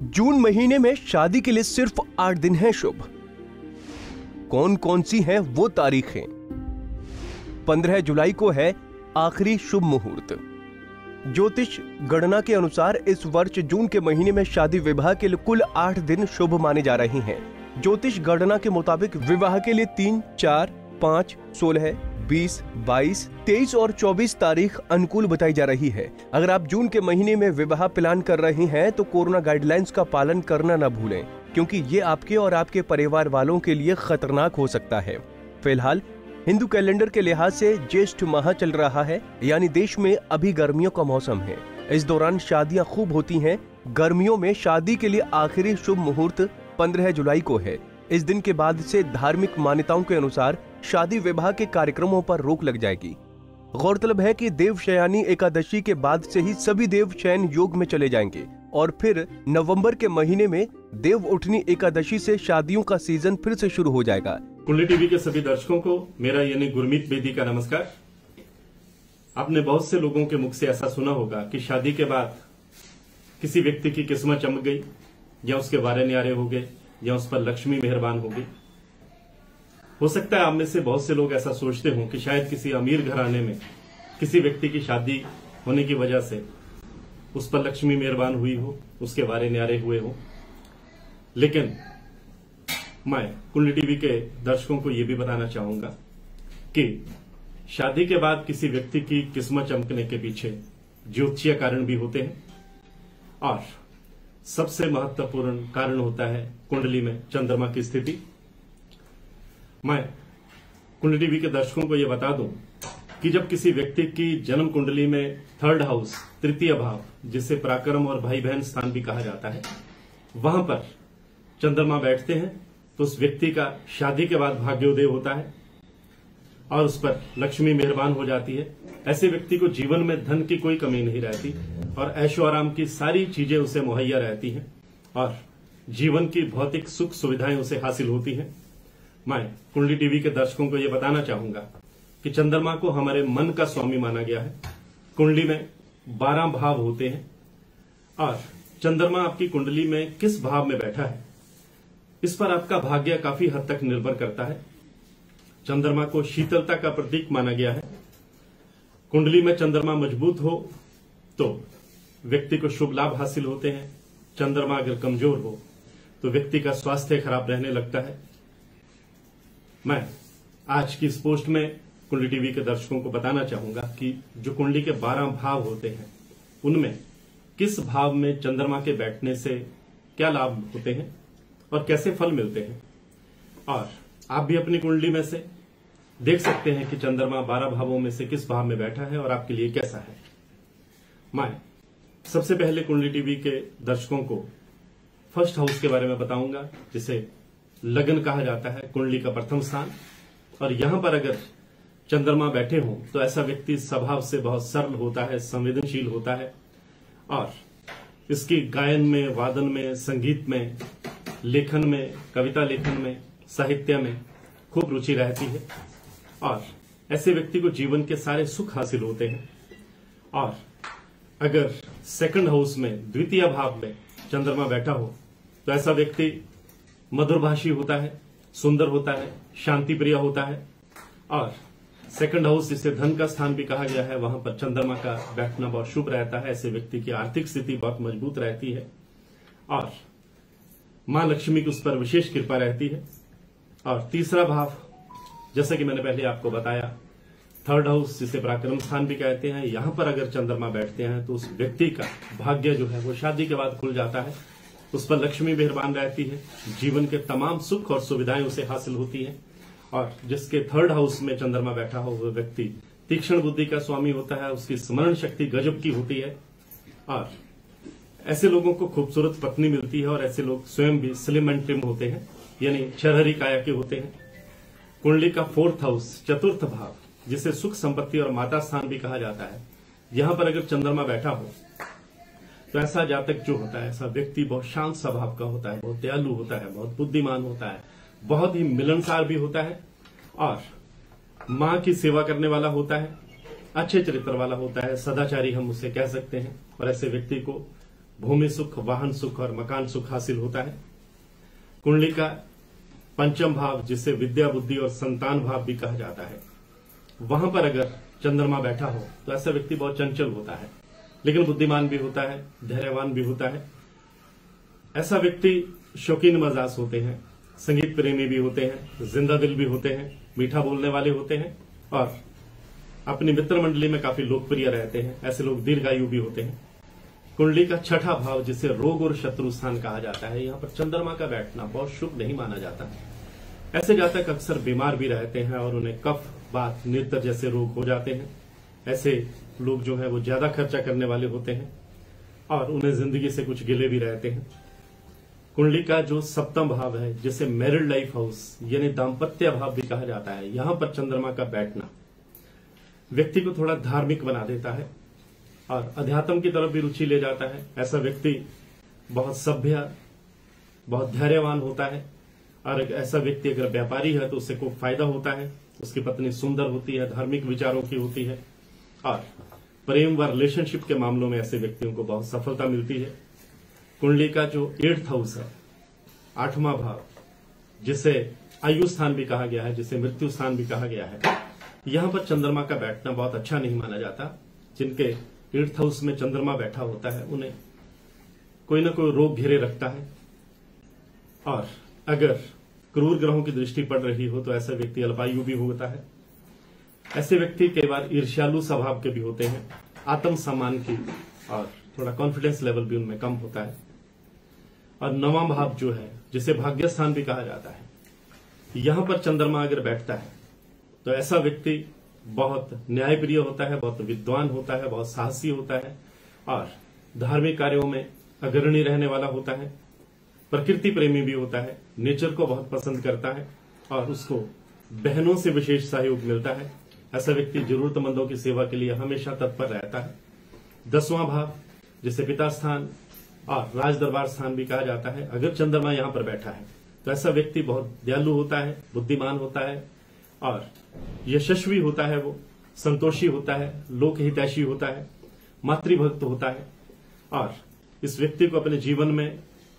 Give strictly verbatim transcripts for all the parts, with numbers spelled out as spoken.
जून महीने में शादी के लिए सिर्फ आठ दिन है शुभ। कौन कौन सी हैं वो तारीखें? पंद्रह जुलाई को है आखिरी शुभ मुहूर्त। ज्योतिष गणना के अनुसार इस वर्ष जून के महीने में शादी विवाह के लिए कुल आठ दिन शुभ माने जा रहे हैं। ज्योतिष गणना के मुताबिक विवाह के लिए तीन, चार, पाँच, सोलह, बीस, बाईस, तेईस और चौबीस तारीख अनुकूल बताई जा रही है। अगर आप जून के महीने में विवाह प्लान कर रहे हैं तो कोरोना गाइडलाइंस का पालन करना न भूलें, क्योंकि ये आपके और आपके परिवार वालों के लिए खतरनाक हो सकता है। फिलहाल हिंदू कैलेंडर के लिहाज से ज्येष्ठ माह चल रहा है, यानी देश में अभी गर्मियों का मौसम है। इस दौरान शादियां खूब होती हैं। गर्मियों में शादी के लिए आखिरी शुभ मुहूर्त पंद्रह जुलाई को है। इस दिन के बाद से धार्मिक मान्यताओं के अनुसार शादी विवाह के कार्यक्रमों पर रोक लग जाएगी। गौरतलब है कि देवशयनी एकादशी के बाद से ही सभी देव शयन योग में चले जाएंगे और फिर नवंबर के महीने में देव उठनी एकादशी से शादियों का सीजन फिर से शुरू हो जाएगा। कुंडली टीवी के सभी दर्शकों को मेरा यानी गुरमीत बेदी का नमस्कार। आपने बहुत से लोगों के मुख से ऐसा सुना होगा कि शादी के बाद किसी व्यक्ति की किस्मत चमक गई, या उसके वारे न्यारे हो गए, या उस पर लक्ष्मी मेहरबान हो गई। हो सकता है आप में से बहुत से लोग ऐसा सोचते हों कि शायद किसी अमीर घराने में किसी व्यक्ति की शादी होने की वजह से उस पर लक्ष्मी मेहरबान हुई हो, उसके वारे न्यारे हुए हो। लेकिन मैं कुंडली टीवी के दर्शकों को यह भी बताना चाहूंगा कि शादी के बाद किसी व्यक्ति की किस्मत चमकने के पीछे ज्योतिषीय कारण भी होते हैं, और सबसे महत्वपूर्ण कारण होता है कुंडली में चंद्रमा की स्थिति। मैं कुंडली टीवी के दर्शकों को यह बता दूं कि जब किसी व्यक्ति की जन्म कुंडली में थर्ड हाउस, तृतीय भाव, जिसे पराक्रम और भाई बहन स्थान भी कहा जाता है, वहां पर चंद्रमा बैठते हैं तो उस व्यक्ति का शादी के बाद भाग्योदय होता है और उस पर लक्ष्मी मेहरबान हो जाती है। ऐसे व्यक्ति को जीवन में धन की कोई कमी नहीं रहती और ऐशो आराम की सारी चीजें उसे मुहैया रहती हैं और जीवन की भौतिक सुख सुविधाएं उसे हासिल होती हैं। मैं कुंडली टीवी के दर्शकों को यह बताना चाहूंगा कि चंद्रमा को हमारे मन का स्वामी माना गया है। कुंडली में बारह भाव होते हैं और चंद्रमा आपकी कुंडली में किस भाव में बैठा है, इस पर आपका भाग्य काफी हद तक निर्भर करता है। चंद्रमा को शीतलता का प्रतीक माना गया है। कुंडली में चंद्रमा मजबूत हो तो व्यक्ति को शुभ लाभ हासिल होते हैं। चंद्रमा अगर कमजोर हो तो व्यक्ति का स्वास्थ्य खराब रहने लगता है। मैं आज की इस पोस्ट में कुंडली टीवी के दर्शकों को बताना चाहूंगा कि जो कुंडली के बारह भाव होते हैं उनमें किस भाव में चंद्रमा के बैठने से क्या लाभ होते हैं और कैसे फल मिलते हैं। और आप भी अपनी कुंडली में से देख सकते हैं कि चंद्रमा बारह भावों में से किस भाव में बैठा है और आपके लिए कैसा है। मैं सबसे पहले कुंडली टीवी के दर्शकों को फर्स्ट हाउस के बारे में बताऊंगा, जिसे लगन कहा जाता है, कुंडली का प्रथम स्थान। और यहां पर अगर चंद्रमा बैठे हों तो ऐसा व्यक्ति स्वभाव से बहुत सरल होता है, संवेदनशील होता है और इसकी गायन में, वादन में, संगीत में, लेखन में, कविता लेखन में, साहित्य में खूब रुचि रहती है और ऐसे व्यक्ति को जीवन के सारे सुख हासिल होते हैं। और अगर सेकंड हाउस में, द्वितीय भाव में चंद्रमा बैठा हो तो ऐसा व्यक्ति मधुरभाषी होता है, सुंदर होता है, शांति प्रिय होता है। और सेकंड हाउस, जिसे धन का स्थान भी कहा गया है, वहां पर चंद्रमा का बैठना बहुत शुभ रहता है। ऐसे व्यक्ति की आर्थिक स्थिति बहुत मजबूत रहती है और मां लक्ष्मी की उस पर विशेष कृपा रहती है। और तीसरा भाव, जैसा कि मैंने पहले आपको बताया, थर्ड हाउस, जिसे पराक्रम स्थान भी कहते हैं, यहां पर अगर चंद्रमा बैठते हैं तो उस व्यक्ति का भाग्य जो है वो शादी के बाद खुल जाता है। उस पर लक्ष्मी मेहरबान रहती है, जीवन के तमाम सुख और सुविधाएं उसे हासिल होती हैं। और जिसके थर्ड हाउस में चंद्रमा बैठा हो वह व्यक्ति तीक्ष्ण बुद्धि का स्वामी होता है, उसकी स्मरण शक्ति गजब की होती है और ऐसे लोगों को खूबसूरत पत्नी मिलती है और ऐसे लोग स्वयं भी स्लिम एंड ट्रिम होते हैं, यानी छरहरी काया के होते हैं। कुंडली का फोर्थ हाउस, चतुर्थ भाव, जिसे सुख संपत्ति और माता स्थान भी कहा जाता है, यहां पर अगर चंद्रमा बैठा हो तो ऐसा जातक जो होता है, ऐसा व्यक्ति बहुत शांत स्वभाव का होता है, बहुत दयालु होता है, बहुत बुद्धिमान होता है, बहुत ही मिलनसार भी होता है और मां की सेवा करने वाला होता है, अच्छे चरित्र वाला होता है, सदाचारी हम उसे कह सकते हैं। और ऐसे व्यक्ति को भूमि सुख, वाहन सुख और मकान सुख हासिल होता है। कुंडली का पंचम भाव, जिसे विद्या, बुद्धि और संतान भाव भी कहा जाता है, वहां पर अगर चंद्रमा बैठा हो तो ऐसा व्यक्ति बहुत चंचल होता है, लेकिन बुद्धिमान भी होता है, धैर्यवान भी होता है। ऐसा व्यक्ति शौकीन मजाज होते हैं, संगीत प्रेमी भी होते हैं, जिंदा दिल भी होते हैं, मीठा बोलने वाले होते हैं और अपनी मित्र मंडली में काफी लोकप्रिय रहते हैं। ऐसे लोग दीर्घायु भी होते हैं। कुंडली का छठा भाव, जिसे रोग और शत्रु स्थान कहा जाता है, यहाँ पर चंद्रमा का बैठना बहुत शुभ नहीं माना जाता। ऐसे जातक अक्सर बीमार भी रहते हैं और उन्हें कफ, बात, नेत्र जैसे रोग हो जाते हैं। ऐसे लोग जो है वो ज्यादा खर्चा करने वाले होते हैं और उन्हें जिंदगी से कुछ गिले भी रहते हैं। कुंडली का जो सप्तम भाव है, जिसे मैरिड लाइफ हाउस यानी दाम्पत्य भाव भी कहा जाता है, यहां पर चंद्रमा का बैठना व्यक्ति को थोड़ा धार्मिक बना देता है और अध्यात्म की तरफ भी रुचि ले जाता है। ऐसा व्यक्ति बहुत सभ्य, बहुत धैर्यवान होता है और ऐसा व्यक्ति अगर व्यापारी है तो उससे खूब फायदा होता है। उसकी पत्नी सुंदर होती है, धार्मिक विचारों की होती है और प्रेम व रिलेशनशिप के मामलों में ऐसे व्यक्तियों को बहुत सफलता मिलती है। कुंडली का जो एट्थ हाउस है, आठवां भाव, जिसे आयु स्थान भी कहा गया है, जिसे मृत्यु स्थान भी कहा गया है, यहां पर चंद्रमा का बैठना बहुत अच्छा नहीं माना जाता। जिनके एट्थ हाउस में चंद्रमा बैठा होता है उन्हें कोई ना कोई रोग घेरे रखता है और अगर क्रूर ग्रहों की दृष्टि पड़ रही हो तो ऐसा व्यक्ति अल्पायु भी होता है। ऐसे व्यक्ति कई बार ईर्ष्यालु स्वभाव के भी होते हैं, आत्म सम्मान की और थोड़ा कॉन्फिडेंस लेवल भी उनमें कम होता है। और नवां भाव जो है, जिसे भाग्य स्थान भी कहा जाता है, यहां पर चंद्रमा अगर बैठता है तो ऐसा व्यक्ति बहुत न्यायप्रिय होता है, बहुत विद्वान होता है, बहुत साहसी होता है और धार्मिक कार्यों में अग्रणी रहने वाला होता है। प्रकृति प्रेमी भी होता है, नेचर को बहुत पसंद करता है और उसको बहनों से विशेष सहयोग मिलता है। ऐसा व्यक्ति जरूरतमंदों की सेवा के लिए हमेशा तत्पर रहता है। दसवां भाव, जिसे पिता स्थान और राज दरबार स्थान भी कहा जाता है, अगर चंद्रमा यहां पर बैठा है तो ऐसा व्यक्ति बहुत दयालु होता है, बुद्धिमान होता है और यशस्वी होता है, वो संतोषी होता है, लोकहितैषी होता है, मातृभक्त होता है और इस व्यक्ति को अपने जीवन में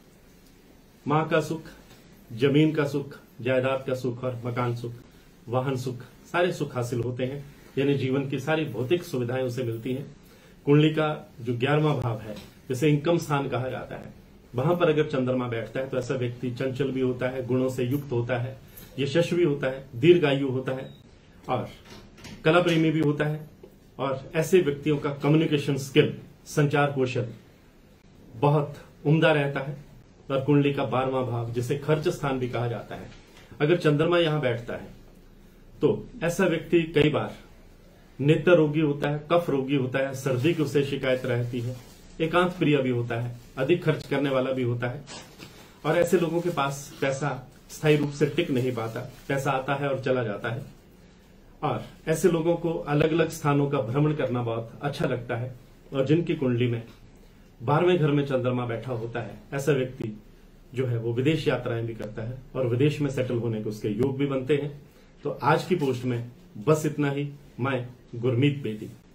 मां का सुख, जमीन का सुख, जायदाद का सुख और मकान सुख, वाहन सुख, सारे सुख हासिल होते हैं। यानी जीवन की सारी भौतिक सुविधाएं उसे मिलती हैं। कुंडली का जो ग्यारहवां भाव है, जिसे इनकम स्थान कहा जाता है, वहां पर अगर चंद्रमा बैठता है तो ऐसा व्यक्ति चंचल भी होता है, गुणों से युक्त होता है, यशस्वी होता है, दीर्घायु होता है और कला प्रेमी भी होता है। और ऐसे व्यक्तियों का कम्युनिकेशन स्किल, संचार कौशल बहुत उम्दा रहता है। और कुंडली का बारहवां भाव, जिसे खर्च स्थान भी कहा जाता है, अगर चंद्रमा यहां बैठता है तो ऐसा व्यक्ति कई बार नेत्र रोगी होता है, कफ रोगी होता है, सर्दी की उसे शिकायत रहती है, एकांत प्रिय भी होता है, अधिक खर्च करने वाला भी होता है और ऐसे लोगों के पास पैसा स्थायी रूप से टिक नहीं पाता, पैसा आता है और चला जाता है। और ऐसे लोगों को अलग अलग स्थानों का भ्रमण करना बहुत अच्छा लगता है। और जिनकी कुंडली में बारहवें घर में चंद्रमा बैठा होता है, ऐसा व्यक्ति जो है वो विदेश यात्राएं भी करता है और विदेश में सेटल होने के उसके योग भी बनते हैं। तो आज की पोस्ट में बस इतना ही। मैं गुरमीत बेदी।